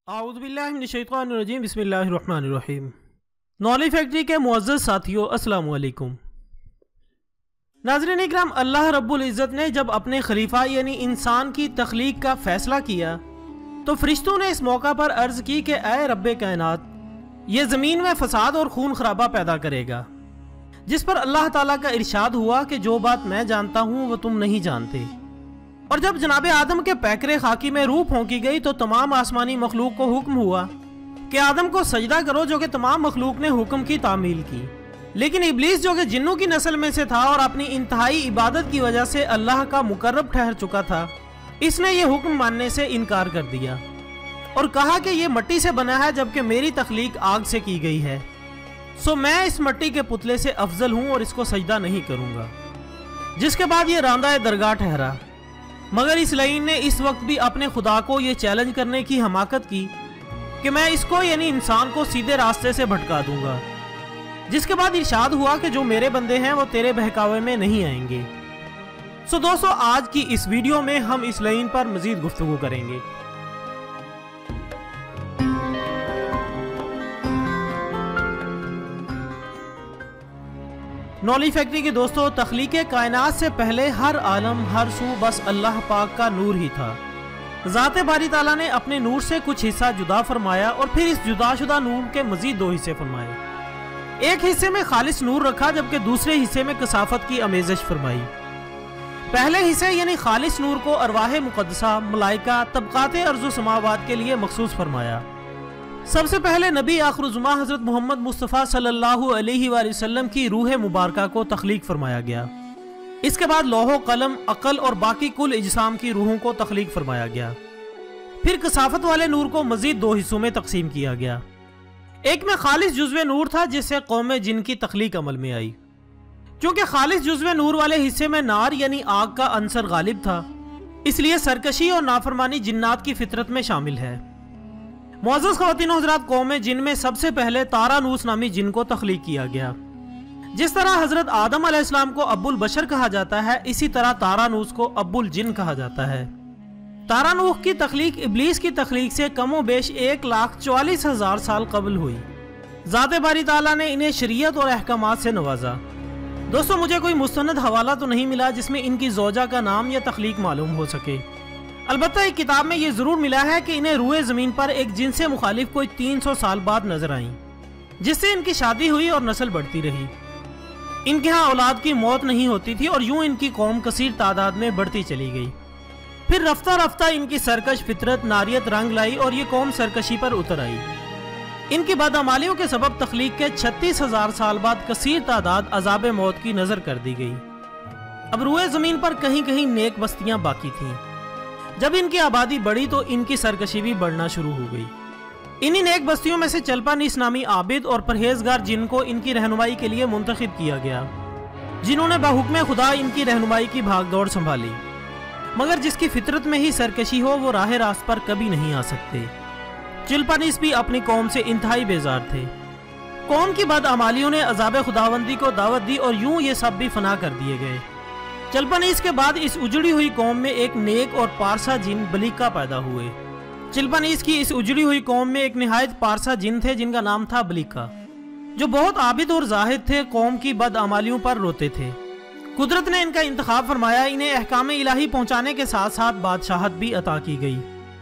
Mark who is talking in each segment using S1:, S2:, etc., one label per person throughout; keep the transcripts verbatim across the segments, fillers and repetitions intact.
S1: اعوذ باللہ من الشیطان الرجیم، بسم اللہ الرحمن الرحیم۔ نالج فیکٹری کے معزز ساتھیوں، السلام علیکم۔ ناظرین اکرام، اللہ رب العزت نے جب اپنے خلیفہ یعنی انسان کی تخلیق کا فیصلہ کیا تو فرشتوں نے اس موقع پر عرض کی کہ اے رب کائنات، یہ زمین میں فساد اور خون خرابہ پیدا کرے گا، جس پر اللہ تعالیٰ کا ارشاد ہوا کہ جو بات میں جانتا ہوں وہ تم نہیں جانتے۔ اور جب جناب آدم کے پیکرے خاکی میں روح پھونکی گئی تو تمام آسمانی مخلوق کو حکم ہوا کہ آدم کو سجدہ کرو، جو کہ تمام مخلوق نے حکم کی تعمیل کی۔ لیکن ابلیس جو کہ جنوں کی نسل میں سے تھا اور اپنی انتہائی عبادت کی وجہ سے اللہ کا مقرب ٹھہر چکا تھا، اس نے یہ حکم ماننے سے انکار کر دیا اور کہا کہ یہ مٹی سے بنا ہے جبکہ میری تخلیق آگ سے کی گئی ہے، سو میں اس مٹی کے پتلے سے افضل ہوں اور اس کو سجدہ نہیں کروں گا۔ جس کے بعد یہ راندہ درگاہ ٹھہرا، مگر اس لعین نے اس وقت بھی اپنے خدا کو یہ چیلنج کرنے کی حماقت کی کہ میں اس کو یعنی انسان کو سیدھے راستے سے بھٹکا دوں گا۔ جس کے بعد ارشاد ہوا کہ جو میرے بندے ہیں وہ تیرے بہکاوے میں نہیں آئیں گے۔ سو دوستو، آج کی اس ویڈیو میں ہم اس لعین پر مزید گفتگو کریں گے۔ نالج فیکٹری کے دوستو، تخلیق کائنات سے پہلے ہر عالم ہر سو بس اللہ پاک کا نور ہی تھا۔ ذات باری تعالیٰ نے اپنے نور سے کچھ حصہ جدا فرمایا اور پھر اس جدا شدہ نور کے مزید دو حصے فرمائے۔ ایک حصے میں خالص نور رکھا جبکہ دوسرے حصے میں کثافت کی آمیزش فرمائی۔ پہلے حصے یعنی خالص نور کو ارواح مقدسہ، ملائکہ، طبقات ارض و سماوات کے لیے مخصوص فرمایا۔ سب سے پہلے نبی آخر الزماں حضرت محمد مصطفیٰ صلی اللہ علیہ وآلہ وسلم کی روح مبارکہ کو تخلیق فرمایا گیا۔ اس کے بعد لوح و قلم، عقل اور باقی کل اجسام کی روحوں کو تخلیق فرمایا گیا۔ پھر کثافت والے نور کو مزید دو حصوں میں تقسیم کیا گیا۔ ایک میں خالص جزو نور تھا جس سے قوم جن کی تخلیق عمل میں آئی۔ چونکہ خالص جزو نور والے حصے میں نار یعنی آگ کا عنصر غالب تھا، اس لیے سرکشی اور نافرمانی جنات کی فطرت میں شامل ہے۔ معزز خواتین و حضرات، قوم جن میں سب سے پہلے تارانوس نامی جن کو تخلیق کیا گیا۔ جس طرح حضرت آدم علیہ السلام کو ابو البشر کہا جاتا ہے، اسی طرح تارانوس کو ابو الجن کہا جاتا ہے۔ تارانوس کی تخلیق ابلیس کی تخلیق سے کم و بیش ایک لاکھ چوالیس ہزار سال قبل ہوئی۔ ذات باری تعالیٰ نے انہیں شریعت اور احکامات سے نوازا۔ دوستو، مجھے کوئی مستند حوالہ تو نہیں ملا جس میں ان کی زوجہ کا نام یا تخلیق معلوم ہو سکے۔ البتہ ایک کتاب میں یہ ضرور ملا ہے کہ انہیں روئے زمین پر ایک جن سے مخالف کوئی تین سو سال بعد نظر آئیں، جس سے ان کی شادی ہوئی اور نسل بڑھتی رہی۔ ان کے ہاں اولاد کی موت نہیں ہوتی تھی اور یوں ان کی قوم کثیر تعداد میں بڑھتی چلی گئی۔ پھر رفتہ رفتہ ان کی سرکش فطرت ناریت رنگ لائی اور یہ قوم سرکشی پر اتر آئی۔ ان کی بدعمالیوں کے سبب تخلیق کے چھتیس ہزار سال بعد کثیر تعداد عذاب موت کی نظر کر دی گئی۔ اب روئے زمین پر کہیں کہیں نیک بستیاں باقی تھیں۔ جب ان کی آبادی بڑھی تو ان کی سرکشی بھی بڑھنا شروع ہو گئی۔ انہی نیک بستیوں میں سے چلپانیس نامی عابد اور پرہیزگار جن کو ان کی رہنمائی کے لیے منتخب کیا گیا، جنہوں نے بحکم خدا ان کی رہنمائی کی بھاگ دوڑ سنبھالی۔ مگر جس کی فطرت میں ہی سرکشی ہو وہ راہ راست پر کبھی نہیں آ سکتے۔ چلپانیس بھی اپنی قوم سے انتہائی بیزار تھے۔ قوم کی بدعمالیوں نے عذاب خداوندی کو دعوت دی اور یوں یہ سب بھی فنا کر دیے گئے۔ چلپانیس کے بعد اس اجڑی ہوئی قوم میں ایک نیک اور پارسا جن بلیکا پیدا ہوئے۔ چلپانیس کی اس اجڑی ہوئی قوم میں ایک نہایت پارسا جن تھے جن کا نام تھا بلیکا، جو بہت عابد اور زاہد تھے، قوم کی بدعمالیوں پر روتے تھے۔ قدرت نے ان کا انتخاب فرمایا، انہیں احکام الہی پہنچانے کے ساتھ ساتھ بادشاہت بھی عطا کی گئی۔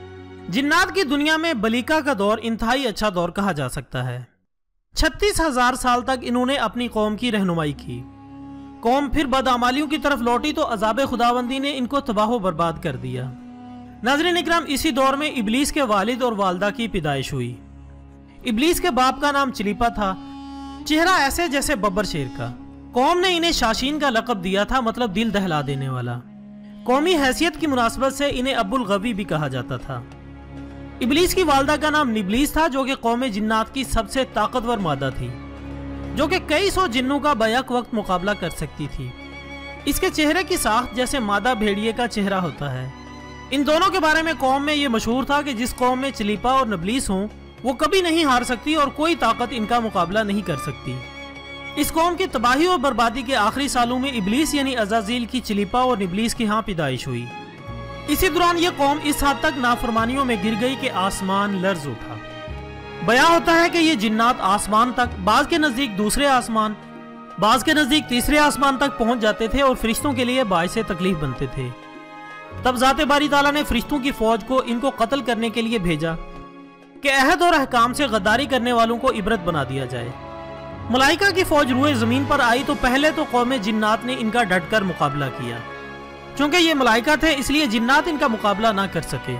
S1: جنات کی دنیا میں بلیکا کا دور انتہائی اچھا دور کہا جا سکتا ہے۔ چھتیس ہزار سال تک انہوں نے اپنی قوم کی رہنمائی کی۔ قوم پھر بدعمالیوں کی طرف لوٹی تو عذاب خداوندی نے ان کو تباہ و برباد کر دیا۔ ناظرین اکرام، اسی دور میں ابلیس کے والد اور والدہ کی پیدائش ہوئی۔ ابلیس کے باپ کا نام چلیپا تھا، چہرہ ایسے جیسے ببر شیر کا۔ قوم نے انہیں شاشین کا لقب دیا تھا، مطلب دل دہلا دینے والا۔ قومی حیثیت کی مناسبت سے انہیں ابو الغوی بھی کہا جاتا تھا۔ ابلیس کی والدہ کا نام نبلیس تھا، جو کہ قوم جنات کی سب سے طاقتور مادہ تھی، جو کہ کئی سو جنوں کا بیک وقت مقابلہ کر سکتی تھی۔ اس کے چہرے کی ساخت جیسے مادہ بھیڑیے کا چہرہ ہوتا ہے۔ ان دونوں کے بارے میں قوم میں یہ مشہور تھا کہ جس قوم میں چلیپا اور نبلیس ہوں وہ کبھی نہیں ہار سکتی اور کوئی طاقت ان کا مقابلہ نہیں کر سکتی۔ اس قوم کی تباہی اور بربادی کے آخری سالوں میں ابلیس یعنی عزازیل کی چلیپا اور نبلیس کی ہاں پیدائش ہوئی۔ اسی دوران یہ قوم اس حد تک نافرمانیوں میں گر گئی کہ آسمان لرز اٹھا۔ بیان ہوتا ہے کہ یہ جنات آسمان تک، بعض کے نزدیک دوسرے آسمان، بعض کے نزدیک تیسرے آسمان تک پہنچ جاتے تھے اور فرشتوں کے لیے باعث تکلیف بنتے تھے۔ تب ذات باری تعالیٰ نے فرشتوں کی فوج کو ان کو قتل کرنے کے لیے بھیجا کہ عہد اور احکام سے غداری کرنے والوں کو عبرت بنا دیا جائے۔ ملائکہ کی فوج روئے زمین پر آئی تو پہلے تو قوم جنات نے ان کا ڈٹ کر مقابلہ کیا۔ چونکہ یہ ملائکہ تھے اس لیے جنات ان کا مقابلہ نہ کر سکے۔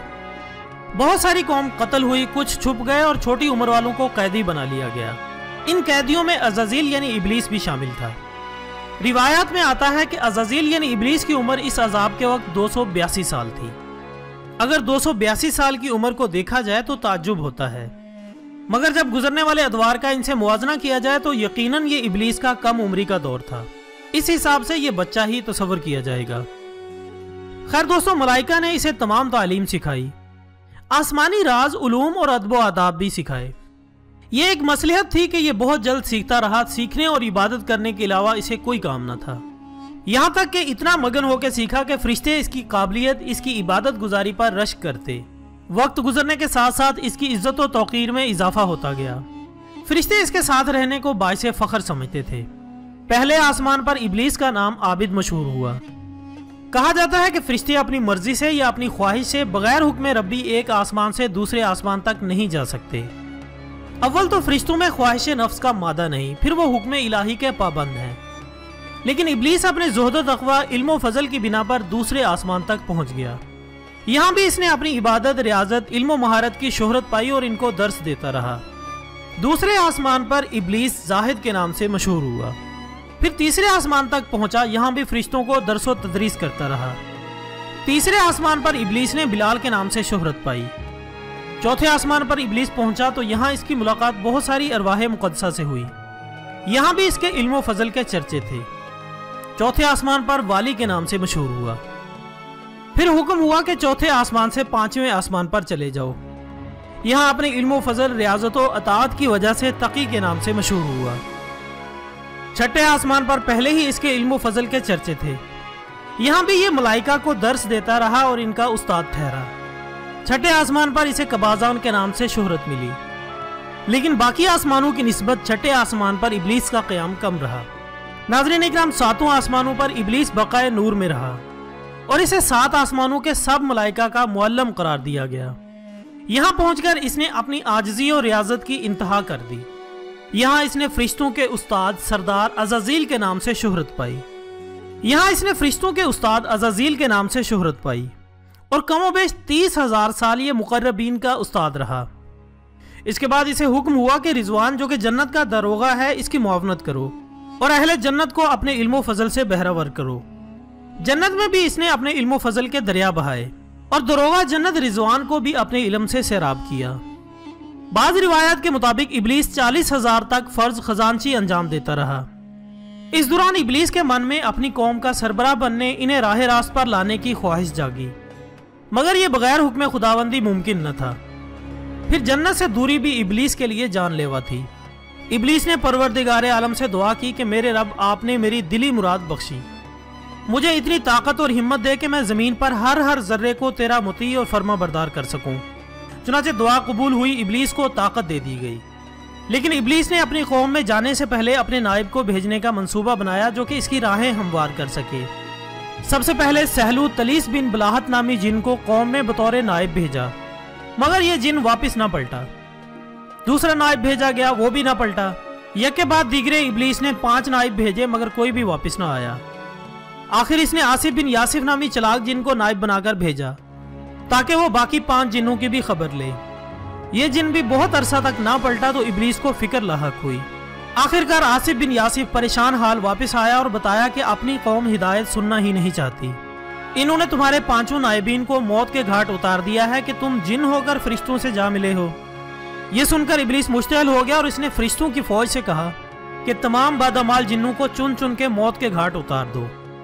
S1: بہت ساری قوم قتل ہوئی، کچھ چھپ گئے اور چھوٹی عمر والوں کو قیدی بنا لیا گیا۔ ان قیدیوں میں عزازیل یعنی ابلیس بھی شامل تھا۔ روایات میں آتا ہے کہ عزازیل یعنی ابلیس کی عمر اس عذاب کے وقت دو سو بیاسی سال تھی۔ اگر دو سو بیاسی سال کی عمر کو دیکھا جائے تو تعجب ہوتا ہے، مگر جب گزرنے والے ادوار کا ان سے موازنہ کیا جائے تو یقیناً یہ ابلیس کا کم عمری کا دور تھا۔ اس حساب سے یہ بچہ ہی تصور کیا جائے گا۔ خیر دوستو، ملائکہ نے اسے تمام تعلیم سکھائی، آسمانی راز، علوم اور ادب و آداب بھی سکھائے۔ یہ ایک مصلحت تھی کہ یہ بہت جلد سیکھتا رہا، سیکھنے اور عبادت کرنے کے علاوہ اسے کوئی کام نہ تھا، یہاں تک کہ اتنا مگن ہو کے سیکھا کہ فرشتے اس کی قابلیت، اس کی عبادت گزاری پر رشک کرتے۔ وقت گزرنے کے ساتھ ساتھ اس کی عزت و توقیر میں اضافہ ہوتا گیا۔ فرشتے اس کے ساتھ رہنے کو باعث فخر سمجھتے تھے۔ پہلے آسمان پر ابلیس کا نام عابد مشہور ہوا۔ کہا جاتا ہے کہ فرشتے اپنی مرضی سے یا اپنی خواہش سے بغیر حکم ربی ایک آسمان سے دوسرے آسمان تک نہیں جا سکتے۔ اول تو فرشتوں میں خواہش نفس کا مادہ نہیں، پھر وہ حکم الہی کے پابند ہیں۔ لیکن ابلیس اپنے زہد و تقوی، علم و فضل کی بنا پر دوسرے آسمان تک پہنچ گیا۔ یہاں بھی اس نے اپنی عبادت، ریاضت، علم و مہارت کی شہرت پائی اور ان کو درس دیتا رہا۔ دوسرے آسمان پر ابلیس زاہد کے نام سے مشہور ہوا۔ پھر تیسرے آسمان تک پہنچا، یہاں بھی فرشتوں کو درس و تدریس کرتا رہا۔ تیسرے آسمان پر ابلیس نے بلال کے نام سے شہرت پائی۔ چوتھے آسمان پر ابلیس پہنچا تو یہاں اس کی ملاقات بہت ساری ارواح مقدسہ سے ہوئی، یہاں بھی اس کے علم و فضل کے چرچے تھے۔ چوتھے آسمان پر والی کے نام سے مشہور ہوا۔ پھر حکم ہوا کہ چوتھے آسمان سے پانچویں آسمان پر چلے جاؤ، یہاں اپنے علم و فضل، ریاضت و اطاعت کی وجہ سے تقی کے نام سے مشہور ہوا۔ چھٹے آسمان پر پہلے ہی اس کے علم و فضل کے چرچے تھے، یہاں بھی یہ ملائکہ کو درس دیتا رہا اور ان کا استاد ٹھہرا۔ چھٹے آسمان پر اسے قبازان کے نام سے شہرت ملی، لیکن باقی آسمانوں کی نسبت چھٹے آسمان پر ابلیس کا قیام کم رہا۔ ناظرین اکرام، ساتوں آسمانوں پر ابلیس بقائے نور میں رہا اور اسے سات آسمانوں کے سب ملائکہ کا معلم قرار دیا گیا۔ یہاں پہنچ کر اس نے اپنی عاجزی اور ریاضت کی انتہا کر دی۔ یہاں اس نے فرشتوں کے استاد سردار عزازیل کے نام سے شہرت پائی یہاں اس نے فرشتوں کے استاد عزازیل کے نام سے شہرت پائی اور کم و بیش تیس ہزار سال یہ مقربین کا استاد رہا۔ اس کے بعد اسے حکم ہوا کہ رضوان جو کہ جنت کا داروغہ ہے، اس کی معاونت کرو اور اہل جنت کو اپنے علم و فضل سے بہرہور کرو۔ جنت میں بھی اس نے اپنے علم و فضل کے دریا بہائے اور داروغہ جنت رضوان کو بھی اپنے علم سے سیراب کیا۔ بعض روایات کے مطابق ابلیس چالیس ہزار تک فرض خزانچی انجام دیتا رہا۔ اس دوران ابلیس کے من میں اپنی قوم کا سربراہ بننے، انہیں راہ راست پر لانے کی خواہش جاگی، مگر یہ بغیر حکم خداوندی ممکن نہ تھا۔ پھر جنت سے دوری بھی ابلیس کے لیے جان لیوا تھی۔ ابلیس نے پروردگار عالم سے دعا کی کہ میرے رب، آپ نے میری دلی مراد بخشی، مجھے اتنی طاقت اور ہمت دے کہ میں زمین پر ہر ہر ذرے کو تیرا مطیع اور فرما بردار کر سکوں۔ چنانچہ دعا قبول ہوئی، ابلیس کو طاقت دے دی گئی۔ لیکن ابلیس نے اپنی قوم میں جانے سے پہلے اپنے نائب کو بھیجنے کا منصوبہ بنایا جو کہ اس کی راہیں ہموار کر سکے۔ سب سے پہلے سہلو تلیس بن بلاہت نامی جن کو قوم میں بطور نائب بھیجا، مگر یہ جن واپس نہ پلٹا۔ دوسرا نائب بھیجا گیا، وہ بھی نہ پلٹا۔ یک کے بعد دیگرے ابلیس نے پانچ نائب بھیجے، مگر کوئی بھی واپس نہ آیا۔ آخر اس نے آصف بن یاسف نامی چلاک جن کو نائب بنا کر بھیجا تاکہ وہ باقی پانچ جنوں کی بھی خبر لے۔ یہ جن بھی بہت عرصہ تک نہ پلٹا تو ابلیس کو فکر لاحق ہوئی۔ آخرکار آصف بن یاسف پریشان حال واپس آیا اور بتایا کہ اپنی قوم ہدایت سننا ہی نہیں چاہتی۔ انہوں نے تمہارے پانچوں نائبین کو موت کے گھاٹ اتار دیا ہے کہ تم جن ہو کر فرشتوں سے جا ملے ہو۔ یہ سن کر ابلیس مشتعل ہو گیا اور اس نے فرشتوں کی فوج سے کہا کہ تمام بدعمال جنوں کو چن چن کے موت کے گھاٹ اتار دو۔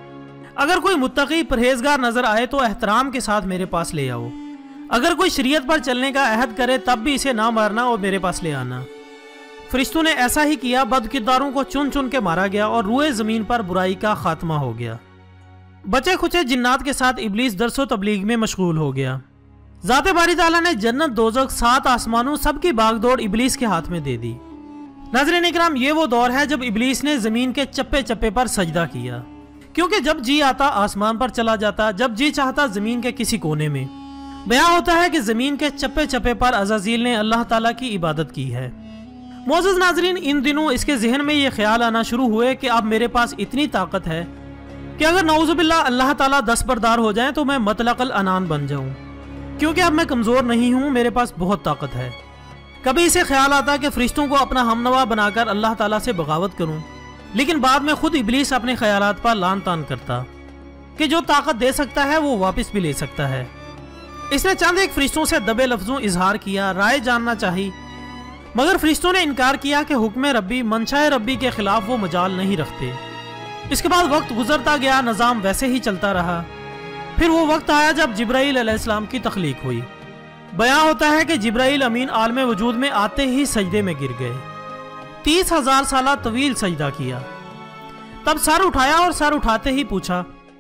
S1: اگر کوئی متقی پرہیزگار نظر آئے تو احترام کے ساتھ میرے پاس لے آؤ، اگر کوئی شریعت پر چلنے کا عہد کرے تب بھی اسے نہ مارنا اور میرے پاس لے آنا۔ فرشتوں نے ایسا ہی کیا، بد کرداروں کو چن چن کے مارا گیا اور روئے زمین پر برائی کا خاتمہ ہو گیا۔ बचे खुचे जिन्नात के साथ इब्लीस दरसो तबलीग में मशगूल हो गया। ज़ाते बारी ताला ने जन्नत, दोज़ख, सात आसमानों सबकी बागडोर इब्लीस के हाथ में दे दी। नाज़रीन इकराम, ये वो दौर है जब इब्लीस ने ज़मीन के चप्पे चप्पे पर सजदा किया, क्योंकि जब जी आता आसमान पर चला जाता, जब जी चाहता ज़मीन के किसी कोने में। बयां होता है कि ज़मीन के चप्पे चप्पे पर अज़ाज़ील ने अल्लाह ताला की इबादत की है। मोअज़्ज़ज़ नाज़रीन, इन दिनों इसके जहन में ये ख्याल आना शुरू हुए कि अब मेरे पास इतनी ताकत है कि अगर नऊज़ुबिल्लाह अल्लाह ताला दस्तबरदार हो जाए तो मैं मतलक़ल अनान बन जाऊं, क्योंकि अब मैं कमज़ोर नहीं हूं, मेरे पास बहुत ताकत है। कभी इसे ख्याल आता कि फ़रिश्तों को अपना हमनवा बनाकर अल्लाह ताला से बगावत करूं, लेकिन बाद में खुद इब्लीस अपने ख्यालात पर लान तान करता कि जो ताकत दे सकता है वो वापस भी ले सकता है। इसने चंद एक फ़रिश्तों से दबे लफ्ज़ों इजहार किया, राय जानना चाहिए, मगर फ़रिश्तों ने इनकार किया कि हुक्म रब्बी, मंशाए रब्बी के खिलाफ वो मजाल नहीं रखते। इसके बाद वक्त गुजरता गया, निज़ाम वैसे ही चलता रहा। फिर वो वक्त आया जब जिब्राईल अलैहिस्सलाम की तख्लीक हुई। बयां होता है कि जिब्राईल अमीन आलम वजूद में आते ही सजदे में गिर गए। तीस हजार साल तवील सजदा किया, तब सर उठाया और सर उठाते ही पूछा,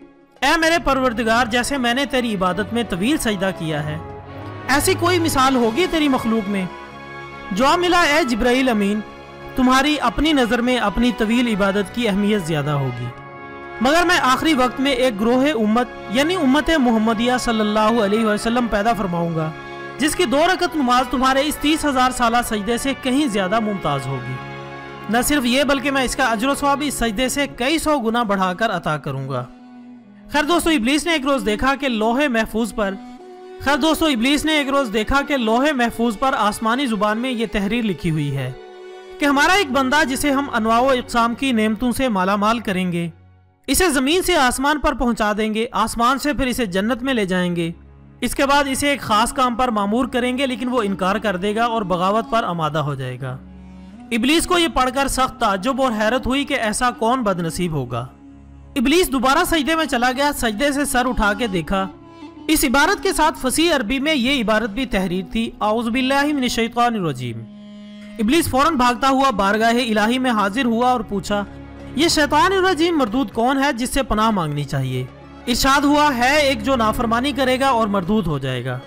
S1: ऐ मेरे परवरदिगार, जैसे मैंने तेरी इबादत में तवील सजदा किया है, ऐसी कोई मिसाल होगी तेरी मखलूक में? जवाब मिला, ए जिब्राईल अमीन, तुम्हारी अपनी नज़र में अपनी तवील इबादत की अहमियत ज़्यादा होगी, मगर मैं आखिरी वक्त में एक ग्रोह उम्मत यानी उम्मत मुहम्मदिया सल्लल्लाहु अलैहि वसल्लम पैदा फरमाऊंगा, जिसकी दो रकत नमाज तुम्हारे इस तीस हजार साल सजदे से कहीं ज़्यादा मुमताज़ होगी। न सिर्फ ये बल्कि मैं इसका अजर सवाब इस सजदे से कई सौ गुना बढ़ाकर अता करूंगा। खैर दोस्तों, इब्लीस ने एक रोज़ देखा कि लोहे महफूज पर खैर दोस्तों इब्लीस ने एक रोज़ देखा कि लोहे महफूज पर आसमानी ज़ुबान में ये तहरीर लिखी हुई है कि हमारा एक बंदा जिसे हम अनवाओ इक़साम की नेमतों से माला माल करेंगे, इसे ज़मीन से आसमान पर पहुंचा देंगे, आसमान से फिर इसे जन्नत में ले जाएंगे, इसके बाद इसे एक ख़ास काम पर मामूर करेंगे, लेकिन वो इनकार कर देगा और बगावत पर आमादा हो जाएगा। इब्लीस को ये पढ़कर सख्त ताज्जुब और हैरत हुई कि ऐसा कौन बदनसीब होगा। इब्लीस दोबारा सजदे में चला गया, सजदे से सर उठा के देखा। इस इबारत के साथ फसीह अरबी में ये इबारत भी तहरीर थी, औज़ु बिल्लाहि मिनश शैतानिर रजीम। इब्लीस फौरन भागता हुआ बारगाह इलाही में हाजिर हुआ और पूछा, ये शैतानिर रजीम मरदूद कौन है जिससे पनाह मांगनी चाहिए? इरशाद हुआ, है एक जो नाफरमानी करेगा और मरदूद हो जाएगा।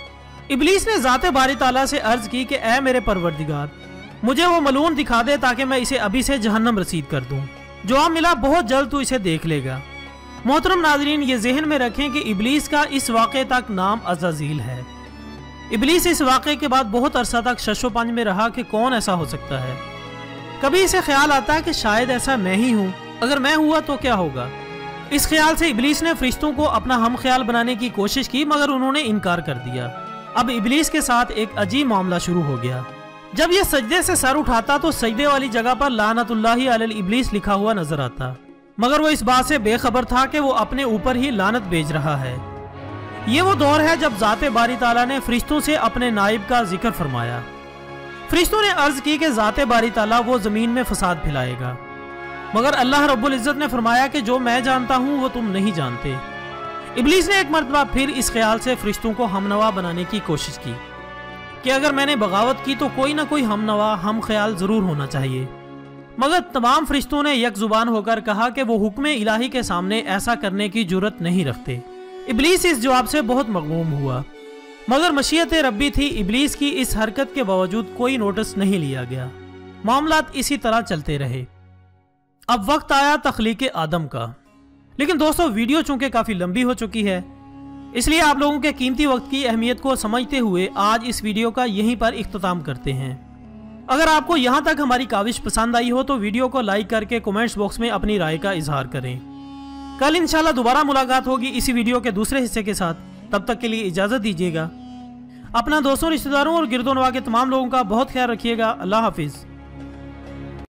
S1: इब्लीस ने ज़ाते बारी ताला से अर्ज की कि ऐ मेरे परवरदिगार, मुझे वो मलून दिखा दे ताकि मैं इसे अभी से जहन्नम रसीद कर दूं। जवाब मिला, बहुत जल्द तू इसे देख लेगा। मोहतरम नाजरीन, ये जहन में रखें कि इब्लीस का इस वाक़े तक नाम अज़ाज़ील है। इब्लीस इस वाक़े के बाद बहुत अरसा तक शशो पंज में रहा कि कौन ऐसा हो सकता है। कभी इसे ख्याल आता है कि शायद ऐसा मैं ही हूँ, अगर मैं हुआ तो क्या होगा। इस ख्याल से इब्लीस ने फरिश्तों को अपना हम ख्याल बनाने की कोशिश की, मगर उन्होंने इनकार कर दिया। अब इब्लीस के साथ एक अजीब मामला शुरू हो गया। जब यह सजदे से सर उठाता तो सजदे वाली जगह पर लानतुल्लाहि अलल इब्लीस लिखा हुआ नजर आता, मगर वो इस बात से बेखबर था कि वो अपने ऊपर ही लानत भेज रहा है। ये वो दौर है जब ज़ाते बारी ताला ने फरिश्तों से अपने नाइब का जिक्र फरमाया। फरिश्तों ने अर्ज की कि ज़ाते बारी ताला वो ज़मीन में फसाद फैलाएगा, मगर अल्लाह रब्बुल इज़्ज़त ने फरमाया कि जो मैं जानता हूँ वो तुम नहीं जानते। इब्लीस ने एक मरतबा फिर इस ख्याल से फरिश्तों को हमनवा बनाने की कोशिश की कि अगर मैंने बगावत की तो कोई ना कोई हमनवा हम ख्याल ज़रूर होना चाहिए, मगर तमाम फरिश्तों ने एक जुबान होकर कहा कि वो हुक्म इलाही के सामने ऐसा करने की जुर्रत नहीं रखते। इब्लीस इस जवाब से बहुत मगमूम हुआ, मगर मशीयत रब्बी थी, इब्लीस की इस हरकत के बावजूद कोई नोटिस नहीं लिया गया। मामलात इसी तरह चलते रहे। अब वक्त आया तख्लीक आदम का। लेकिन दोस्तों, वीडियो चूंकि काफ़ी लंबी हो चुकी है, इसलिए आप लोगों के कीमती वक्त की अहमियत को समझते हुए आज इस वीडियो का यहीं पर इख्तिताम करते हैं। अगर आपको यहाँ तक हमारी काविश पसंद आई हो तो वीडियो को लाइक करके कमेंट्स बॉक्स में अपनी राय का इजहार करें। कल इंशाल्लाह दोबारा मुलाकात होगी इसी वीडियो के दूसरे हिस्से के साथ। तब तक के लिए इजाज़त दीजिएगा। अपना दोस्तों, रिश्तेदारों और गिरदोनवा के तमाम लोगों का बहुत ख्याल रखिएगा। अल्लाह हाफिज़।